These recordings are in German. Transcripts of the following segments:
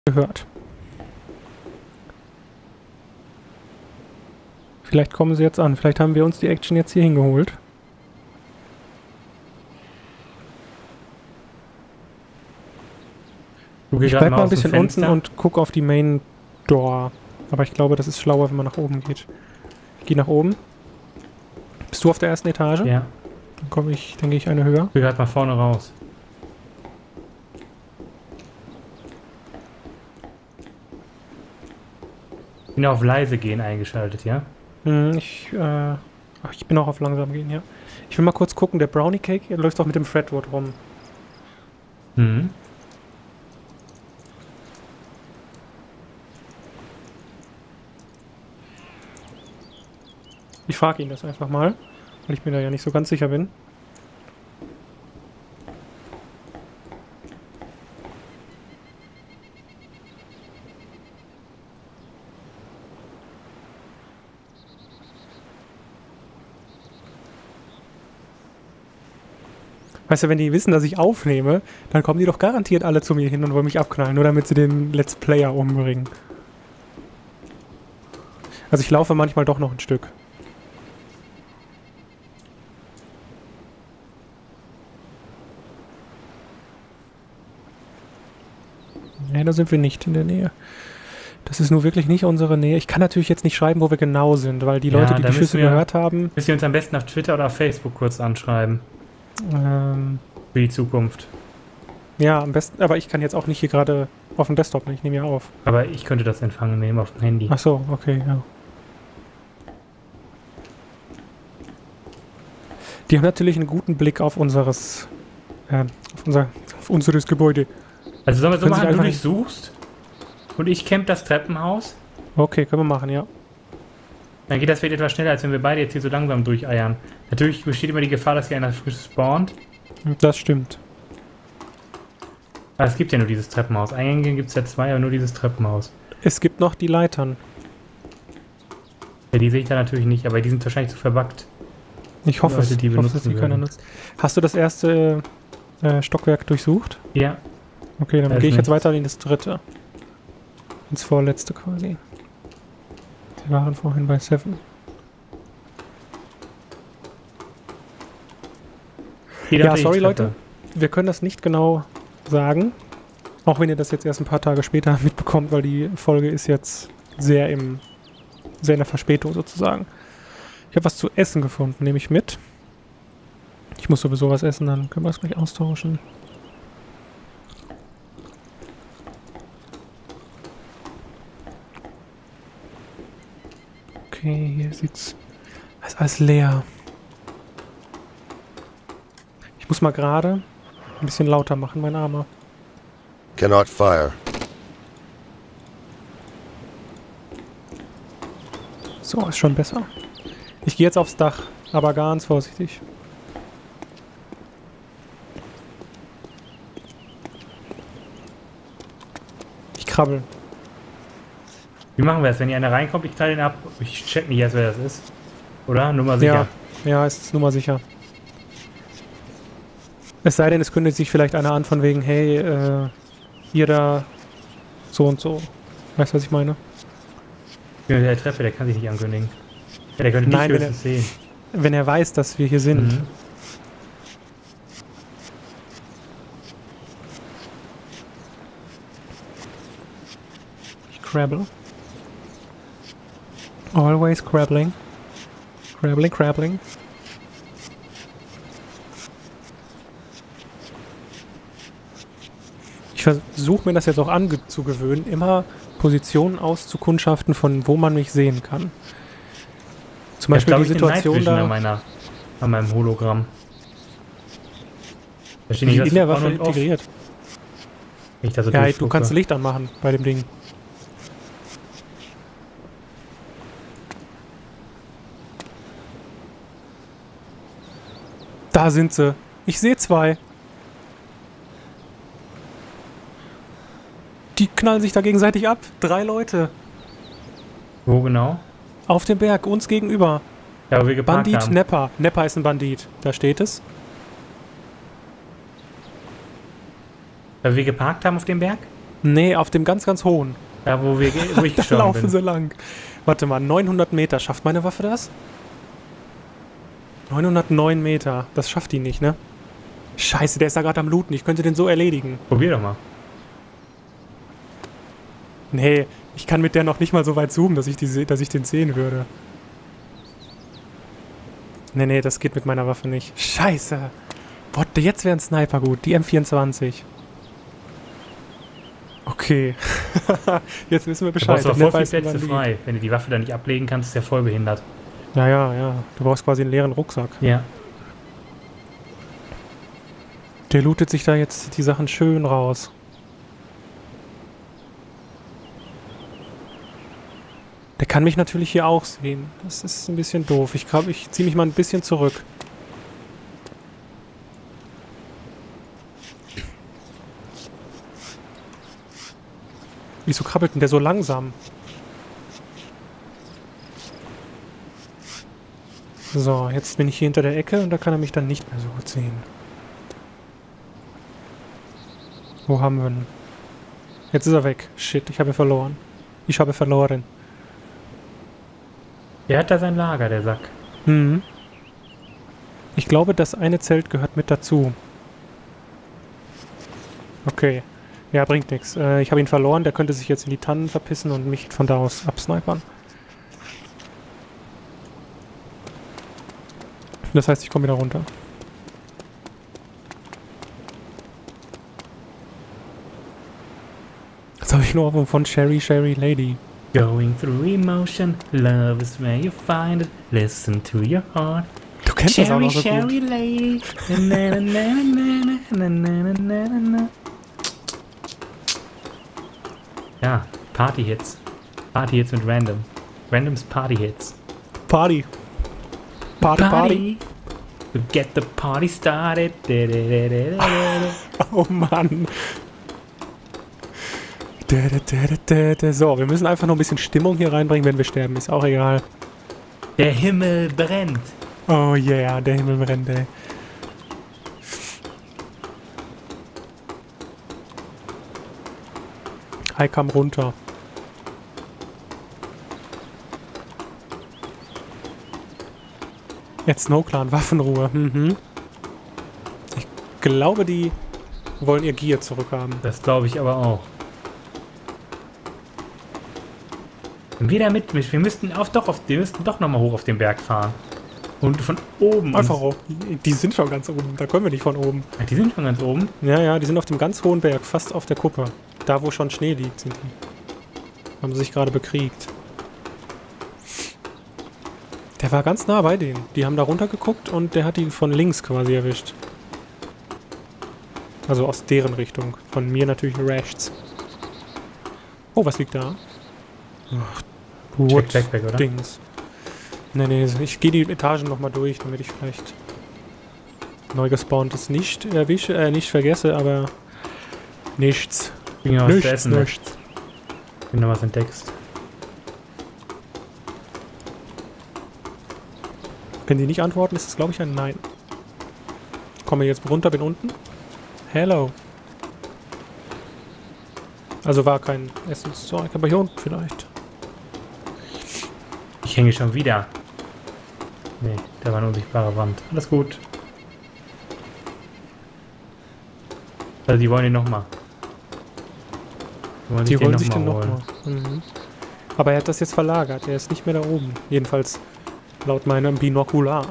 gehört. Vielleicht kommen sie jetzt an. Vielleicht haben wir uns die Action jetzt hier hingeholt. Ich bleib mal ein bisschen unten und guck auf die Main Door. Aber ich glaube, das ist schlauer, wenn man nach oben geht. Ich gehe nach oben. Bist du auf der ersten Etage? Ja. Dann gehe ich eine höher. Ich will gerade mal vorne raus. Ich bin auf leise gehen eingeschaltet, ja? Ich bin auch auf langsam gehen, ja. Ich will mal kurz gucken, der Brownie Cake, der läuft doch mit dem Fredwood rum. Mhm. Ich frage ihn das einfach mal, weil ich mir da ja nicht so ganz sicher bin. Weißt du, wenn die wissen, dass ich aufnehme, dann kommen die doch garantiert alle zu mir hin und wollen mich abknallen, nur damit sie den Let's Player umbringen. Also ich laufe manchmal doch noch ein Stück. Nee, da sind wir nicht in der Nähe. Das ist nur wirklich nicht unsere Nähe. Ich kann natürlich jetzt nicht schreiben, wo wir genau sind, weil die Leute, die die Schüsse gehört haben... Müssen wir uns am besten auf Twitter oder auf Facebook kurz anschreiben. Für die Zukunft. Ja, am besten, aber ich kann jetzt auch nicht hier gerade auf dem Desktop, ich nehme ja auf. Aber ich könnte das Empfangen nehmen auf dem Handy. Ach so, okay, ja. Die haben natürlich einen guten Blick auf unseres Gebäude. Also sollen wir so machen, du durchsuchst und ich camp das Treppenhaus? Okay, können wir machen, ja. Dann geht das vielleicht etwas schneller, als wenn wir beide jetzt hier so langsam durcheiern. Natürlich besteht immer die Gefahr, dass hier einer frisch spawnt. Das stimmt. Aber es gibt ja nur dieses Treppenhaus. Eingänge gibt es ja zwei, aber nur dieses Treppenhaus. Es gibt noch die Leitern. Ja, die sehe ich da natürlich nicht, aber die sind wahrscheinlich zu verbuggt. Ich hoffe, dass die keiner nutzt. Hast du das erste Stockwerk durchsucht? Ja. Okay, dann gehe ich jetzt weiter in das dritte. Ins vorletzte quasi. Wir waren vorhin bei 7. Ja, sorry Leute, wir können das nicht genau sagen. Auch wenn ihr das jetzt erst ein paar Tage später mitbekommt, weil die Folge ist jetzt sehr in der Verspätung sozusagen. Ich habe was zu essen gefunden, nehme ich mit. Ich muss sowieso was essen, dann können wir es gleich austauschen. Okay, hier sieht's... Das ist alles leer. Ich muss mal gerade ein bisschen lauter machen, mein Armer. Cannot fire. So, ist schon besser. Ich gehe jetzt aufs Dach, aber ganz vorsichtig. Ich krabbel. Wie machen wir das? Wenn hier einer reinkommt, ich teile den ab. Ich check nicht erst, wer das ist. Oder? Nummer sicher. Ja, es ist Nummer sicher. Es sei denn, es kündigt sich vielleicht einer an von wegen, hey, hier da so und so. Weißt du, was ich meine? Der Treppe, der kann sich nicht ankündigen. Ja, der könnte nicht höchstens sehen. Wenn er weiß, dass wir hier sind. Mhm. Ich crabble. Always crabbling. Crabbling, crabbling. Ich versuche mir das jetzt auch anzugewöhnen, immer Positionen auszukundschaften, von wo man mich sehen kann. Zum Beispiel die Situation da... An meinem Hologramm. Da steht nicht in der Waffe integriert. Nicht, dass ja, du kannst Licht anmachen bei dem Ding. Da sind sie. Ich sehe 2. Die knallen sich da gegenseitig ab. 3 Leute. Wo genau? Auf dem Berg, uns gegenüber. Ja, wo wir geparkt Bandit haben. Nepper. Nepper ist ein Bandit. Da steht es. Weil wir geparkt haben auf dem Berg? Nee, auf dem ganz, ganz hohen. Da, wo ich Da gestorben laufen bin. sie lang. Warte mal, 900 Meter. Schafft meine Waffe das? 909 Meter. Das schafft die nicht, ne? Scheiße, der ist da gerade am Looten. Ich könnte den so erledigen. Probier doch mal. Nee, ich kann mit der noch nicht mal so weit zoomen, dass ich den sehen würde. Nee, das geht mit meiner Waffe nicht. Scheiße. Boah, jetzt wäre ein Sniper gut. Die M24. Okay. Jetzt wissen wir Du Bescheid. brauchst doch Der voll Nepper viele ist Plätze invalid. frei. Wenn du die Waffe dann nicht ablegen kannst, ist der voll behindert. Ja. Du brauchst quasi einen leeren Rucksack. Ja. Der lootet sich da jetzt die Sachen schön raus. Der kann mich natürlich hier auch sehen. Das ist ein bisschen doof. Ich glaube, ich ziehe mich mal ein bisschen zurück. Wieso krabbelt denn der so langsam? So, jetzt bin ich hier hinter der Ecke und da kann er mich dann nicht mehr so gut sehen. Wo haben wir ihn? Jetzt ist er weg. Shit, ich habe verloren. Ich habe verloren. Der hat da sein Lager, der Sack. Mhm. Ich glaube, das eine Zelt gehört mit dazu. Okay. Ja, bringt nichts. Ich habe ihn verloren. Der könnte sich jetzt in die Tannen verpissen und mich von da aus absnipern. Das heißt, ich komme wieder runter. Jetzt habe ich nur Ohrwurm von Sherry Lady. Going through emotion, love is where you find it. Listen to your heart. Du kennst das auch noch so Sherry gut. lady. Na, na, na, na, na, na, na, na. Ja, Party-Hits. Party-Hits mit Random. Randoms Party-Hits. Party. Party. To get the party started. Da, da, da, da, da, da. Oh Mann. So, wir müssen einfach noch ein bisschen Stimmung hier reinbringen, wenn wir sterben. Ist auch egal. Der Himmel brennt. Oh yeah, der Himmel brennt, ey. Hi, kam runter. Jetzt Snowclan, Waffenruhe. Mhm. Ich glaube, die wollen ihr Gear zurückhaben. Das glaube ich aber auch. Wenn wir da mit, wir müssten doch nochmal hoch auf den Berg fahren. Und von oben. Einfach hoch. Die sind schon ganz oben. Da können wir nicht von oben. Ja, die sind schon ganz oben. Ja, die sind auf dem ganz hohen Berg, fast auf der Kuppe. Da, wo schon Schnee liegt, sind die. Haben sie sich gerade bekriegt. Der war ganz nah bei denen. Die haben da runtergeguckt und der hat die von links quasi erwischt. Also aus deren Richtung. Von mir natürlich rechts. Oh, was liegt da? Ach, Check Backpack, oder? Dings. Nee, ich gehe die Etagen nochmal durch, damit ich vielleicht neu gespawntes nicht vergesse, aber nichts. Ging ja was zu essen, ne? Nichts. Bin noch was entdeckst. Wenn die nicht antworten, ist es glaube ich ein Nein. Komme jetzt runter, bin unten. Hello. Also war kein Essenszeug, aber hier unten vielleicht. Ich hänge schon wieder. Nee, da war eine unsichtbare Wand. Alles gut. Also die wollen den nochmal. Die wollen sich den nochmal. Mhm. Aber er hat das jetzt verlagert. Er ist nicht mehr da oben. Jedenfalls laut meinem Binokular.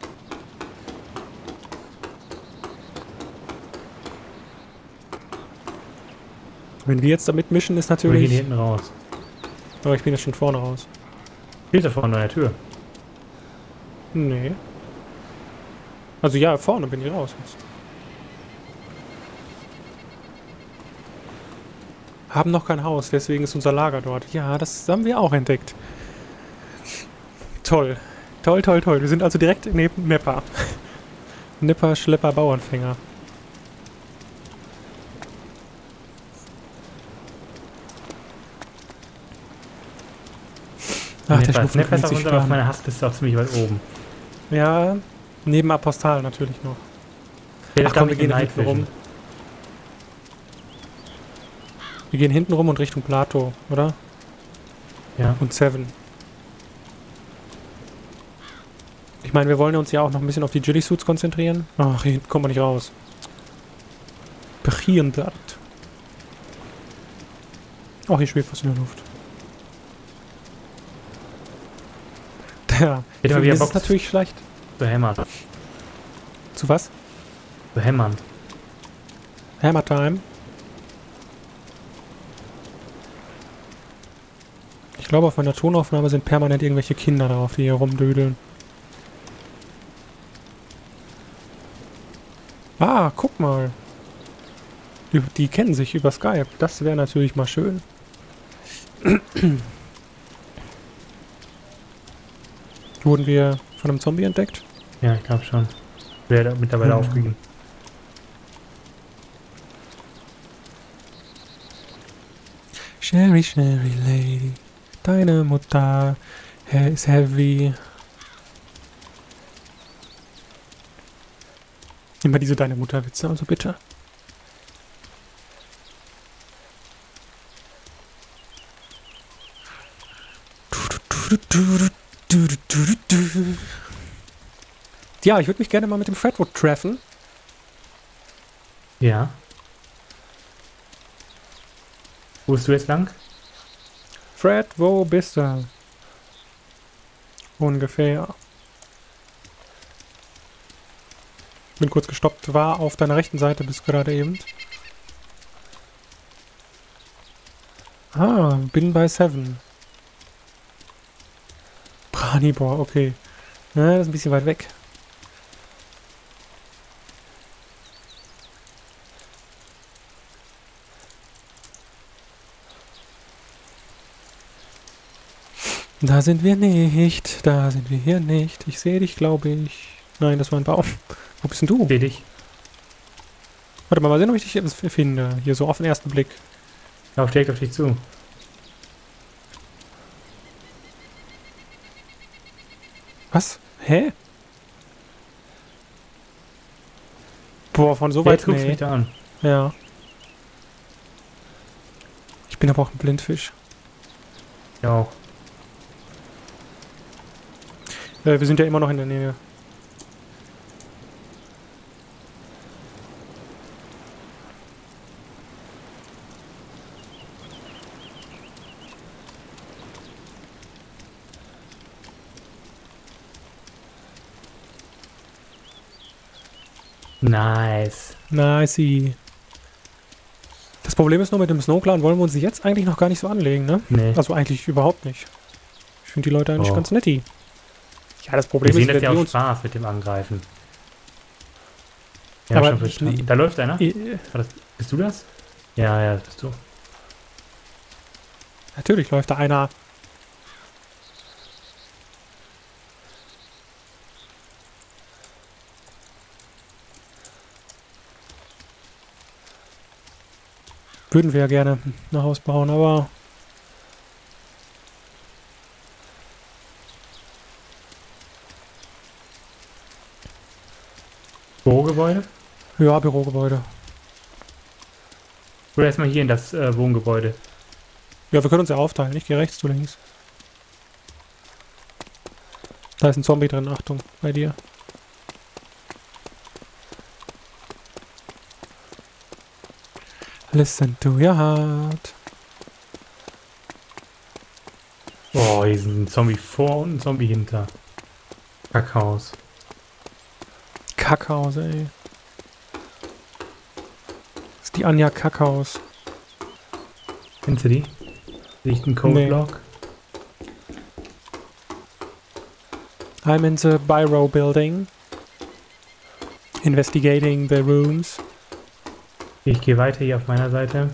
Wenn wir jetzt damit mischen, ist Wir gehen natürlich... hinten raus. Aber ich bin jetzt schon vorne raus. Steht da vorne an der Tür. Nee. Also ja, vorne bin ich raus jetzt. Haben noch kein Haus, deswegen ist unser Lager dort. Ja, das haben wir auch entdeckt. Toll. Toll. Wir sind also direkt neben Nepper. Nipper, Schlepper, Bauernfänger. Ach, der Schnupfen Snapper ist kümmert auf sich unserer auf schon. meiner Hassliste auch ziemlich weit oben. Ja, neben Apostal natürlich noch. Der Ach komm, wir gehen hinten rum. Wir gehen hinten rum und Richtung Plateau, oder? Ja. Und Seven. Ich meine, wir wollen uns ja auch noch ein bisschen auf die Ghillie-Suits konzentrieren. Ach, hier hinten kommt man nicht raus. Behindert. Oh, hier schwebt was in der Luft. Ja, Hätte mal das wieder ist Bock natürlich schlecht. zu hämmern. Zu was? Zu hämmern. Hammer Time. Ich glaube, auf meiner Tonaufnahme sind permanent irgendwelche Kinder drauf, die hier rumdödeln. Ah, guck mal. Die kennen sich über Skype. Das wäre natürlich mal schön. Wurden wir von einem Zombie entdeckt? Ja, ich glaube schon. Wäre mittlerweile aufgegeben. Sherry, Sherry Lady, deine Mutter ist heavy. Immer diese deine Mutter-Witze, also bitte. Ja, ich würde mich gerne mal mit dem Fredwood treffen. Ja. Wo bist du jetzt lang? Fred, wo bist du? Ungefähr. Bin kurz gestoppt, war auf deiner rechten Seite bis gerade eben. Ah, bin bei Seven. Branibor, okay. Ja, das ist ein bisschen weit weg. Da sind wir nicht, da sind wir hier nicht. Ich sehe dich, glaube ich. Nein, das war ein Baum. Wo bist denn du? Seh dich. Warte mal sehen, ob ich dich jetzt finde. Hier so auf den ersten Blick. Lauf direkt auf dich zu. Was? Hä? Boah, von so weit Jetzt guckst du nee. mich da an. Ja. Ich bin aber auch ein Blindfisch. Ja auch. Wir sind ja immer noch in der Nähe. Nice. Nice. Das Problem ist nur, mit dem Snowclan wollen wir uns jetzt eigentlich noch gar nicht so anlegen, ne? Nee. Also eigentlich überhaupt nicht. Ich finde die Leute eigentlich Oh. ganz netti. Ja, das Wir Problem sehen ist, das wenn ja wir auch uns... Spaß mit dem Angreifen. Ja, Aber schon verstanden. Da läuft einer. Bist du das? Ja, ja, das bist du. Natürlich läuft da einer. Würden wir ja gerne ein Haus bauen, aber... Bürogebäude? Ja, Bürogebäude. Oder erstmal hier in das Wohngebäude. Ja, wir können uns ja aufteilen. Ich gehe rechts, du links. Da ist ein Zombie drin, Achtung, bei dir. Listen to your heart. Oh, hier sind ein Zombie vor und ein Zombie hinter. Kackhaus. Kackhaus, ey. Das ist die Anja Kackhaus. Kennst du die? Liegt ein Codeblock. I'm in the Biro building. Investigating the rooms. Ich gehe weiter hier auf meiner Seite.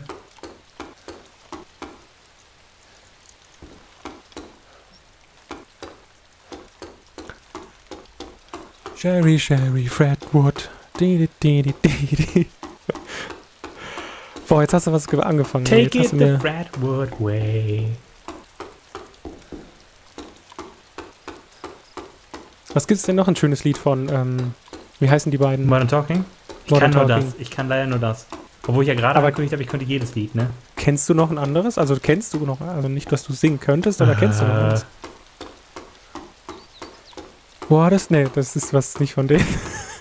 Sherry, Sherry, Fredwood. Di, di, di, di, di. Boah, jetzt hast du was angefangen. Take jetzt it hast du the mir Fredwood way. Was gibt's denn noch ein schönes Lied von, wie heißen die beiden? Modern Talking? Ich Modern kann nur Talking. das. Ich kann leider nur das. Obwohl ich ja gerade Aber- angekündigt habe, ich könnte jedes Lied, ne? Kennst du noch ein anderes? Also kennst du noch, also nicht, dass du singen könntest, aber kennst du noch eins? Boah, nee, das ist was nicht von denen.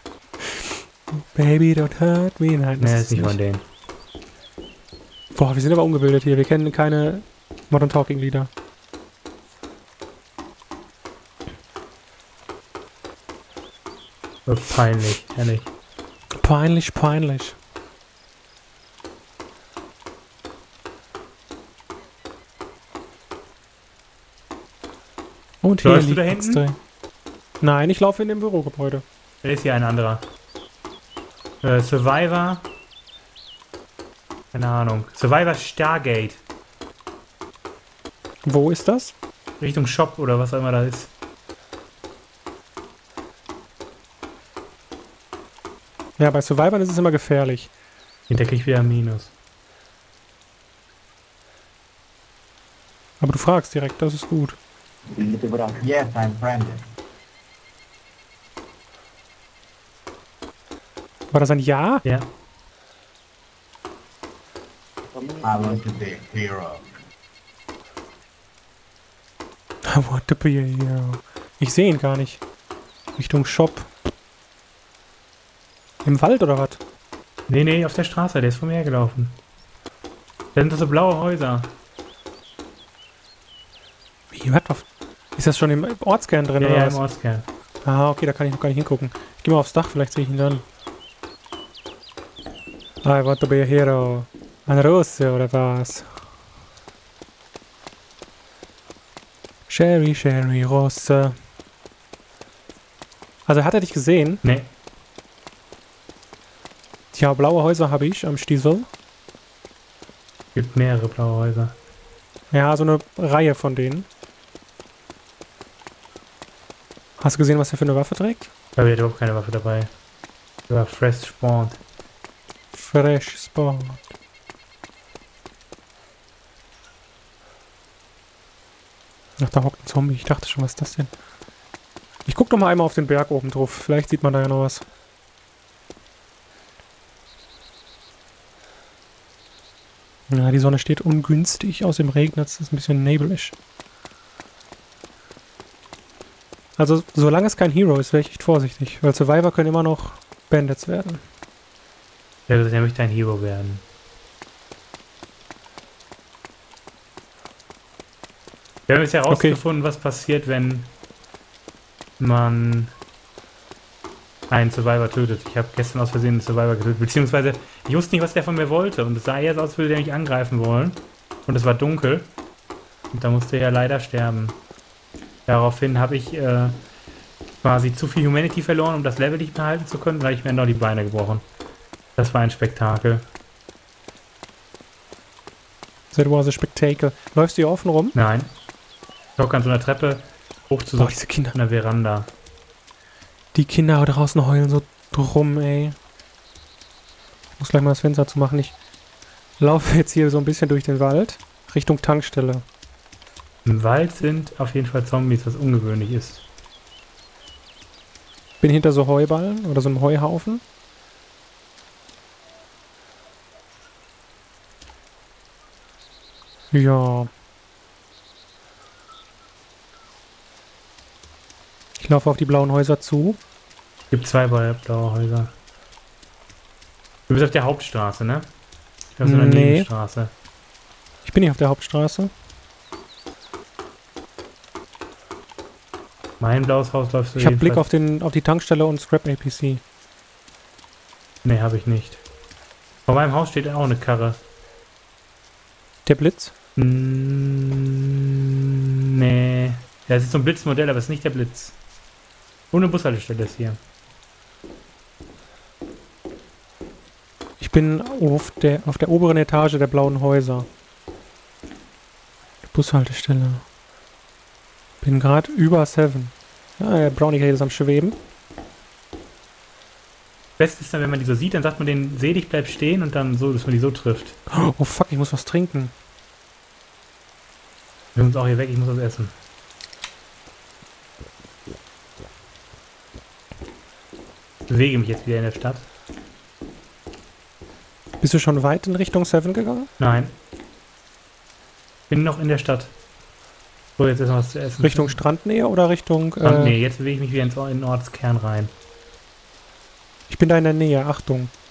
Baby, don't hurt me. Nein, Ne, ist nicht von denen. Boah, wir sind aber ungebildet hier. Wir kennen keine Modern Talking Lieder. Peinlich, ehrlich. Peinlich, peinlich. Und hier Läufst du liegt da hinten? X-Ray. Nein, ich laufe in dem Bürogebäude. Da ist hier ein anderer. Survivor. Keine Ahnung. Survivor Stargate. Wo ist das? Richtung Shop oder was auch immer da ist. Ja, bei Survivor ist es immer gefährlich. Hinter krieg ich wieder ein Minus. Aber du fragst direkt, das ist gut. Yes, I'm Brandon. War das ein Ja? Ja. I want to be a hero. I want to be a hero. Ich sehe ihn gar nicht. Richtung Shop. Im Wald oder was? Nee, auf der Straße, der ist vor mir hergelaufen. Da sind doch so blaue Häuser. Wie, was? Ist das schon im Ortskern drin Ja, oder ja, was? im Ortskern. Ah, okay, da kann ich noch gar nicht hingucken. Ich geh mal aufs Dach, vielleicht sehe ich ihn dann. I want to be a hero. Ein Russe oder was? Sherry, Sherry, Russe. Also hat er dich gesehen? Nee. Tja, blaue Häuser habe ich am Stiesel. Gibt mehrere blaue Häuser. Ja, so eine Reihe von denen. Hast du gesehen, was er für eine Waffe trägt? Aber er hat überhaupt keine Waffe dabei. Der war fresh spawned. Fresh Spot. Ach, da hockt ein Zombie. Ich dachte schon, was ist das denn? Ich guck doch mal einmal auf den Berg oben drauf. Vielleicht sieht man da ja noch was. Ja, die Sonne steht ungünstig. Aus dem regnet es. Ist ein bisschen nebelig. Also, solange es kein Hero ist, wäre ich echt vorsichtig. Weil Survivor können immer noch Bandits werden. Der möchte ein Hero werden. Wir haben jetzt herausgefunden, was passiert, wenn man einen Survivor tötet. Ich habe gestern aus Versehen einen Survivor getötet, beziehungsweise ich wusste nicht, was der von mir wollte. Und es sah jetzt aus, als würde der mich angreifen wollen. Und es war dunkel. Und da musste er leider sterben. Daraufhin habe ich quasi zu viel Humanity verloren, um das Level nicht mehr halten zu können. Da habe ich mir noch die Beine gebrochen. Das war ein Spektakel. That was a spectacle. Läufst du hier offen rum? Nein. Ich hocke an so einer Treppe hoch zu Boah, so diese Kinder. einer Veranda. Die Kinder draußen heulen so drum, ey. Ich muss gleich mal das Fenster zu machen. Ich laufe jetzt hier so ein bisschen durch den Wald. Richtung Tankstelle. Im Wald sind auf jeden Fall Zombies, was ungewöhnlich ist. Bin hinter so Heuballen oder so einem Heuhaufen. Ja. Ich laufe auf die blauen Häuser zu. Es gibt zwei blaue Häuser. Du bist auf der Hauptstraße, ne? Ich bin auf so einer Nee. Nebenstraße. Ich bin nicht auf der Hauptstraße. Mein blaues Haus läufst du Ich habe Blick jedenfalls- auf die Tankstelle und Scrap APC. Nee, habe ich nicht. Vor meinem Haus steht auch eine Karre. Der Blitz? Nee. Ja, das ist so ein Blitzmodell, aber es ist nicht der Blitz. Ohne Bushaltestelle ist hier. Ich bin auf der oberen Etage der blauen Häuser. Die Bushaltestelle. Bin gerade über 7. Ja, der Brownie Gate ist am Schweben. Best ist dann, wenn man die so sieht, dann sagt man den, seh dich, bleib stehen und dann so, dass man die so trifft. Oh fuck, ich muss was trinken. Wir müssen auch hier weg, ich muss was essen. Ich bewege mich jetzt wieder in der Stadt. Bist du schon weit in Richtung 7 gegangen? Nein. Bin noch in der Stadt. So, jetzt ist noch was zu essen. Richtung Strandnähe oder Richtung... Nee, jetzt bewege ich mich wieder in den Ortskern rein. Ich bin da in der Nähe, Achtung.